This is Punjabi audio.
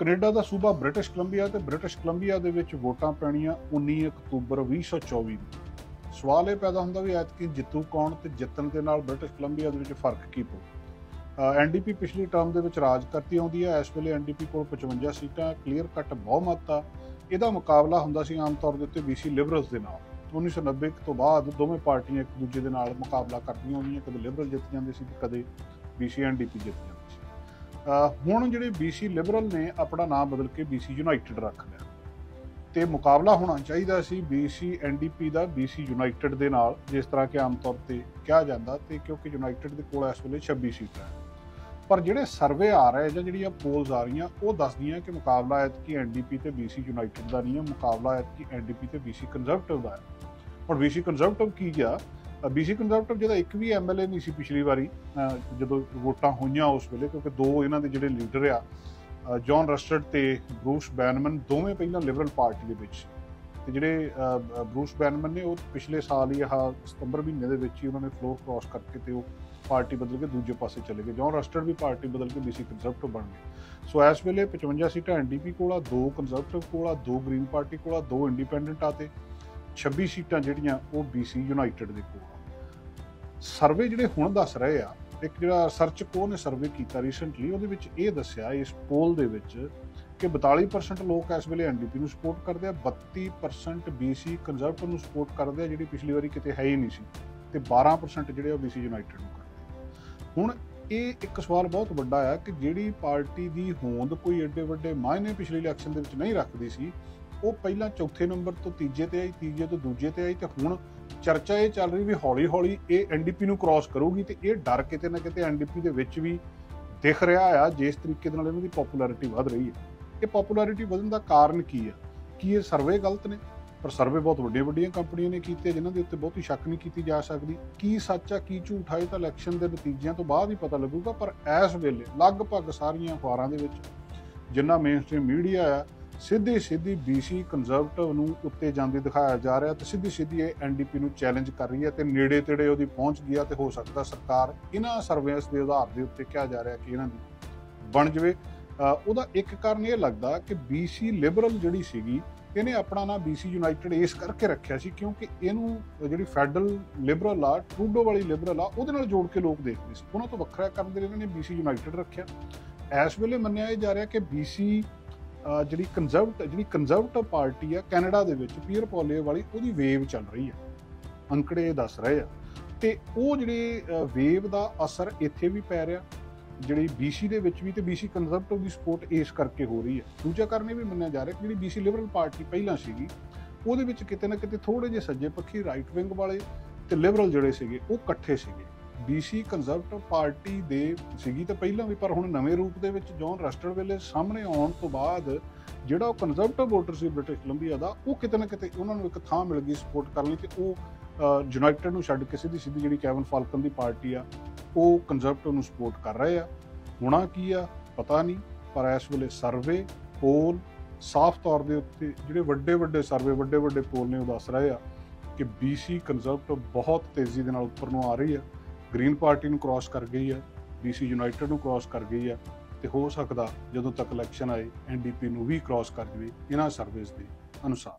ਕੈਨੇਡਾ ਦਾ ਸੂਬਾ ਬ੍ਰਿਟਿਸ਼ ਕੋਲੰਬੀਆ ਤੇ ਬ੍ਰਿਟਿਸ਼ ਕੋਲੰਬੀਆ ਦੇ ਵਿੱਚ ਵੋਟਾਂ ਪੈਣੀਆਂ 19 ਅਕਤੂਬਰ 2024 ਨੂੰ। ਸਵਾਲ ਇਹ ਪੈਦਾ ਹੁੰਦਾ ਵੀ ਐਤਕੀ ਜਿੱਤੂ ਕੌਣ ਤੇ ਜਿੱਤਣ ਦੇ ਨਾਲ ਬ੍ਰਿਟਿਸ਼ ਕੋਲੰਬੀਆ ਦੇ ਵਿੱਚ ਫਰਕ ਕੀ ਪਊ। ਐਨਡੀਪੀ ਪਿਛਲੀ ਟਰਮ ਦੇ ਵਿੱਚ ਰਾਜ ਕਰਤੀ ਆਉਂਦੀ ਹੈ। ਇਸ ਵੇਲੇ ਐਨਡੀਪੀ ਕੋਲ 55 ਸੀਟਾਂ, ਕਲੀਅਰ ਕੱਟ ਬਹੁਮਤ ਆ। ਇਹਦਾ ਮੁਕਾਬਲਾ ਹੁੰਦਾ ਸੀ ਆਮ ਤੌਰ ਦੇ ਉੱਤੇ ਬੀਸੀ ਲਿਬਰਲਸ ਦੇ ਨਾਲ। 1990 ਤੋਂ ਬਾਅਦ ਦੋਵੇਂ ਪਾਰਟੀਆਂ ਇੱਕ ਦੂਜੇ ਦੇ ਨਾਲ ਮੁਕਾਬਲਾ ਕਰਦੀਆਂ ਹੋਈਆਂ, ਕਦੇ ਲਿਬਰਲ ਜਿੱਤ ਜਾਂਦੇ ਸੀ ਤੇ ਕਦੇ ਬੀਸੀ ਐਨਡੀਪੀ ਜਿੱਤ ਜਾਂਦੀ ਸੀ। ਹੁਣ ਜਿਹੜੇ ਬੀਸੀ ਲਿਬਰਲ ਨੇ ਆਪਣਾ ਨਾਮ ਬਦਲ ਕੇ ਬੀਸੀ ਯੂਨਾਈਟਿਡ ਰੱਖ ਲਿਆ ਤੇ ਮੁਕਾਬਲਾ ਹੋਣਾ ਚਾਹੀਦਾ ਸੀ ਬੀਸੀ ਐਨਡੀਪੀ ਦਾ ਬੀਸੀ ਯੂਨਾਈਟਿਡ ਦੇ ਨਾਲ, ਜਿਸ ਤਰ੍ਹਾਂ ਕਿ ਆਮ ਤੌਰ ਤੇ ਕਿਹਾ ਜਾਂਦਾ, ਤੇ ਕਿਉਂਕਿ ਯੂਨਾਈਟਿਡ ਦੇ ਕੋਲ ਇਸ ਵੇਲੇ 26 ਸੀਟਾਂ ਹੈ। ਪਰ ਜਿਹੜੇ ਸਰਵੇ ਆ ਰਹੇ ਜਾਂ ਜਿਹੜੀਆਂ ਪੋਲਸ ਆ ਰਹੀਆਂ ਉਹ ਦੱਸਦੀਆਂ ਕਿ ਮੁਕਾਬਲਾ ਐਤਕੀ ਐਨਡੀਪੀ ਤੇ ਬੀਸੀ ਯੂਨਾਈਟਿਡ ਦਾ ਨਹੀਂ ਹੈ, ਮੁਕਾਬਲਾ ਐਤਕੀ ਐਨਡੀਪੀ ਤੇ ਬੀਸੀ ਕੰਜ਼ਰਵੇਟਿਵ ਦਾ ਹੈ। ਹੁਣ ਬੀਸੀ ਕੰਜ਼ਰਵੇਟਿਵ ਕੀ ਗਿਆ? ਬੀਸੀ ਕੰਜ਼ਰਵੇਟਿਵ ਜਿਹਦਾ ਇੱਕ ਵੀ ਐਮਐਲਏ ਨਹੀਂ ਸੀ ਪਿਛਲੀ ਵਾਰੀ ਜਦੋਂ ਵੋਟਾਂ ਹੋਈਆਂ ਉਸ ਵੇਲੇ, ਕਿਉਂਕਿ ਦੋ ਇਹਨਾਂ ਦੇ ਜਿਹੜੇ ਲੀਡਰ ਆ ਜੌਨ ਰਸਟਰਡ ਤੇ ਬਰੂਸ ਬੈਨਮਨ, ਦੋਵੇਂ ਪਹਿਲਾਂ ਲਿਬਰਲ ਪਾਰਟੀ ਦੇ ਵਿੱਚ, ਤੇ ਜਿਹੜੇ ਬਰੂਸ ਬੈਨਮਨ ਨੇ ਉਹ ਪਿਛਲੇ ਸਾਲ ਹੀ ਸਤੰਬਰ ਮਹੀਨੇ ਦੇ ਵਿੱਚ ਹੀ ਉਹਨਾਂ ਨੇ ਫਲੋਰ ਕ੍ਰਾਸ ਕਰਕੇ ਤੇ ਉਹ ਪਾਰਟੀ ਬਦਲ ਕੇ ਦੂਜੇ ਪਾਸੇ ਚਲੇ ਗਏ। ਜੌਨ ਰਸਟਰਡ ਵੀ ਪਾਰਟੀ ਬਦਲ ਕੇ ਬੀਸੀ ਕੰਜ਼ਰਵੇਟਿਵ ਬਣ ਗਏ। ਸੋ ਇਸ ਵੇਲੇ 55 ਸੀਟਾਂ ਐਨਡੀਪੀ ਕੋਲ ਆ, 2 ਕੰਜ਼ਰਵੇਟਿਵ ਕੋਲ ਆ, 2 ਗ੍ਰੀਨ ਪਾਰਟੀ ਕੋਲ ਆ, 2 ਇੰਡੀਪੈਂਡੈਂਟ ਆ ਤੇ 26 ਸੀਟਾਂ ਜਿਹੜੀਆਂ ਉਹ ਬੀਸੀ ਯੂਨਾਈਟਿਡ ਦੇ ਕੋਲ ਆ। ਸਰਵੇ ਜਿਹੜੇ ਹੁਣ ਦੱਸ ਰਹੇ ਆ, ਇੱਕ ਜਿਹੜਾ ਰਿਸਰਚ ਕੋ ਨੇ ਸਰਵੇ ਕੀਤਾ ਰੀਸੈਂਟਲੀ, ਉਹਦੇ ਵਿੱਚ ਇਹ ਦੱਸਿਆ ਇਸ ਪੋਲ ਦੇ ਵਿੱਚ ਕਿ 42% ਲੋਕ ਇਸ ਵੇਲੇ ਐਨਡੀਪੀ ਨੂੰ ਸਪੋਰਟ ਕਰਦੇ ਆ, 32% ਬੀਸੀ ਕੰਜ਼ਰਵੇਟਿਵ ਨੂੰ ਸਪੋਰਟ ਕਰਦੇ ਆ, ਜਿਹੜੀ ਪਿਛਲੀ ਵਾਰੀ ਕਿਤੇ ਹੈ ਹੀ ਨਹੀਂ ਸੀ, ਤੇ 12% ਜਿਹੜੇ ਉਹ ਬੀਸੀ ਯੂਨਾਈਟਿਡ ਨੂੰ ਕਰਦੇ ਆ। ਹੁਣ ਇਹ ਇੱਕ ਸਵਾਲ ਬਹੁਤ ਵੱਡਾ ਆ ਕਿ ਜਿਹੜੀ ਪਾਰਟੀ ਦੀ ਹੋਂਦ ਕੋਈ ਏਡੇ ਵੱਡੇ ਮਾਇਨੇ ਪਿਛਲੇ ਇਲੈਕਸ਼ਨ ਦੇ ਵਿੱਚ ਨਹੀਂ ਰੱਖਦੀ ਸੀ, ਉਹ ਪਹਿਲਾਂ ਚੌਥੇ ਨੰਬਰ ਤੋਂ ਤੀਜੇ ਤੇ ਆਈ, ਤੀਜੇ ਤੋਂ ਦੂਜੇ ਤੇ ਆਈ, ਤੇ ਹੁਣ ਚਰਚਾ ਇਹ ਚੱਲ ਰਹੀ ਵੀ ਹੌਲੀ ਹੌਲੀ ਇਹ ਐਨਡੀਪੀ ਨੂੰ ਕ੍ਰਾਸ ਕਰੂਗੀ, ਤੇ ਇਹ ਡਰ ਕਿਤੇ ਨਾ ਕਿਤੇ ਐਨਡੀਪੀ ਦੇ ਵਿੱਚ ਵੀ ਦਿਖ ਰਿਹਾ ਆ, ਜਿਸ ਤਰੀਕੇ ਦੇ ਨਾਲ ਇਹਨਾਂ ਦੀ ਪੋਪੂਲੈਰਿਟੀ ਵੱਧ ਰਹੀ ਹੈ। ਇਹ ਪੋਪੂਲੈਰਿਟੀ ਵਧਣ ਦਾ ਕਾਰਨ ਕੀ ਆ? ਕੀ ਇਹ ਸਰਵੇ ਗਲਤ ਨੇ? ਪਰ ਸਰਵੇ ਬਹੁਤ ਵੱਡੀਆਂ ਕੰਪਨੀਆਂ ਨੇ ਕੀਤੇ ਜਿਨ੍ਹਾਂ ਦੇ ਉੱਤੇ ਬਹੁਤੀ ਸ਼ੱਕ ਨਹੀਂ ਕੀਤੀ ਜਾ ਸਕਦੀ। ਕੀ ਸੱਚ ਆ ਕੀ ਝੂਠ ਆ ਇਹ ਤਾਂ ਇਲੈਕਸ਼ਨ ਦੇ ਨਤੀਜਿਆਂ ਤੋਂ ਬਾਅਦ ਹੀ ਪਤਾ ਲੱਗੂਗਾ। ਪਰ ਇਸ ਵੇਲੇ ਲਗਭਗ ਸਾਰੀਆਂ ਅਖਬਾਰਾਂ ਦੇ ਵਿੱਚ, ਜਿੰਨਾ ਮੇਨਸਟ੍ਰੀਮ ਮੀਡੀਆ ਆ, ਸਿੱਧੀ ਬੀਸੀ ਕੰਜ਼ਰਵੇਟਿਵ ਨੂੰ ਉੱਤੇ ਜਾਂਦੇ ਦਿਖਾਇਆ ਜਾ ਰਿਹਾ, ਤੇ ਸਿੱਧੀ ਇਹ ਐਨਡੀਪੀ ਨੂੰ ਚੈਲੰਜ ਕਰ ਰਹੀ ਹੈ, ਤੇ ਨੇੜੇ ਤੇੜੇ ਉਹਦੀ ਪਹੁੰਚ ਗਿਆ, ਤੇ ਹੋ ਸਕਦਾ ਸਰਕਾਰ ਇਹਨਾਂ ਸਰਵੇਸ ਦੇ ਆਧਾਰ ਦੇ ਉੱਤੇ ਕਿਹਾ ਜਾ ਰਿਹਾ ਕਿ ਇਹਨਾਂ ਦੀ ਬਣ ਜਾਵੇ। ਉਹਦਾ ਇੱਕ ਕਾਰਨ ਇਹ ਲੱਗਦਾ ਕਿ ਬੀਸੀ ਲਿਬਰਲ ਜਿਹੜੀ ਸੀਗੀ, ਇਹਨੇ ਆਪਣਾ ਨਾਂ ਬੀਸੀ ਯੂਨਾਈਟਿਡ ਇਸ ਕਰਕੇ ਰੱਖਿਆ ਸੀ ਕਿਉਂਕਿ ਇਹਨੂੰ ਜਿਹੜੀ ਫੈਡਰਲ ਲਿਬਰਲ ਆ, ਟਰੂਡੋ ਵਾਲੀ ਲਿਬਰਲ ਆ, ਉਹਦੇ ਨਾਲ ਜੋੜ ਕੇ ਲੋਕ ਦੇਖਦੇ ਸੀ। ਉਹਨਾਂ ਤੋਂ ਵੱਖਰਾ ਕਰਨ ਦੇ ਲਈ ਇਹਨਾਂ ਨੇ ਬੀਸੀ ਯੂਨਾਈਟਿਡ ਰੱਖਿਆ। ਇਸ ਵੇਲੇ ਮੰਨਿਆ ਇਹ ਜਾ ਰਿਹਾ ਕਿ ਬੀਸੀ ਜਿਹੜੀ ਕੰਜ਼ਰਵੇਟਿਵ ਪਾਰਟੀ ਆ ਕੈਨੇਡਾ ਦੇ ਵਿੱਚ, ਪੀਅਰ ਪੋਲੀਓ ਵਾਲੀ, ਉਹਦੀ ਵੇਵ ਚੱਲ ਰਹੀ ਆ, ਅੰਕੜੇ ਦੱਸ ਰਹੇ ਆ, ਤੇ ਉਹ ਜਿਹੜੇ ਵੇਵ ਦਾ ਅਸਰ ਇੱਥੇ ਵੀ ਪੈ ਰਿਹਾ, ਜਿਹੜੀ ਬੀਸੀ ਦੇ ਵਿੱਚ ਵੀ, ਤੇ ਬੀਸੀ ਕੰਜ਼ਰਵੇਟਿਵ ਦੀ ਸਪੋਰਟ ਇਸ ਕਰਕੇ ਹੋ ਰਹੀ ਹੈ। ਦੂਜਾ ਕਾਰਨ ਇਹ ਵੀ ਮੰਨਿਆ ਜਾ ਰਿਹਾ ਕਿ ਜਿਹੜੀ ਬੀਸੀ ਲਿਬਰਲ ਪਾਰਟੀ ਪਹਿਲਾਂ ਸੀਗੀ, ਉਹਦੇ ਵਿੱਚ ਕਿਤੇ ਨਾ ਕਿਤੇ ਥੋੜੇ ਜਿਹੇ ਸੱਜੇ ਪੱਖੀ ਰਾਈਟ ਵਿੰਗ ਵਾਲੇ ਤੇ ਲਿਬਰਲ ਜਿਹੜੇ ਸੀਗੇ ਉਹ ਇਕੱਠੇ ਸੀਗੇ। ਬੀਸੀ ਕੰਜ਼ਰਵੇਟਿਵ ਪਾਰਟੀ ਦੇ ਸੀਗੀ ਤਾਂ ਪਹਿਲਾਂ ਵੀ, ਪਰ ਹੁਣ ਨਵੇਂ ਰੂਪ ਦੇ ਵਿੱਚ ਜੌਨ ਰਸਟਰਡ ਵੇਲੇ ਸਾਹਮਣੇ ਆਉਣ ਤੋਂ ਬਾਅਦ ਜਿਹੜਾ ਉਹ ਕੰਜ਼ਰਵੇਟਿਵ ਵੋਟਰ ਸੀ ਬ੍ਰਿਟਿਸ਼ ਕੋਲੰਬੀਆ ਦਾ, ਉਹ ਕਿਤੇ ਨਾ ਕਿਤੇ ਉਹਨਾਂ ਨੂੰ ਇੱਕ ਥਾਂ ਮਿਲ ਗਈ ਸਪੋਰਟ ਕਰਨ ਲਈ, ਤੇ ਉਹ ਯੂਨਾਈਟਿਡ ਨੂੰ ਛੱਡ ਕੇ ਸਿੱਧੀ ਜਿਹੜੀ ਕੈਵਨ ਫਾਲਕਨ ਦੀ ਪਾਰਟੀ ਆ, ਉਹ ਕੰਜ਼ਰਵੇਟਿਵ ਨੂੰ ਸਪੋਰਟ ਕਰ ਰਹੇ ਆ। ਹੋਣਾ ਕੀ ਆ ਪਤਾ ਨਹੀਂ, ਪਰ ਇਸ ਵੇਲੇ ਸਰਵੇ ਪੋਲ ਸਾਫ਼ ਤੌਰ ਦੇ ਉੱਤੇ, ਜਿਹੜੇ ਵੱਡੇ ਸਰਵੇ ਵੱਡੇ ਪੋਲ ਨੇ, ਉਹ ਦੱਸ ਰਹੇ ਆ ਕਿ ਬੀਸੀ ਕੰਜ਼ਰਵੇਟਿਵ ਬਹੁਤ ਤੇਜ਼ੀ ਦੇ ਨਾਲ ਉੱਪਰ ਨੂੰ ਆ ਰਹੀ ਆ, ਗ੍ਰੀਨ ਪਾਰਟੀ ਨੂੰ ਕ੍ਰਾਸ ਕਰ ਗਈ ਆ, ਬੀਸੀ ਯੂਨਾਈਟਿਡ ਨੂੰ ਕ੍ਰਾਸ ਕਰ ਗਈ ਆ, ਤੇ ਹੋ ਸਕਦਾ ਜਦੋਂ ਤੱਕ ਇਲੈਕਸ਼ਨ ਆਏ ਐਨਡੀਪੀ ਨੂੰ ਵੀ ਕ੍ਰਾਸ ਕਰ ਜਾਵੇ ਇਹਨਾਂ ਸਰਵੇਸ ਦੇ ਅਨੁਸਾਰ।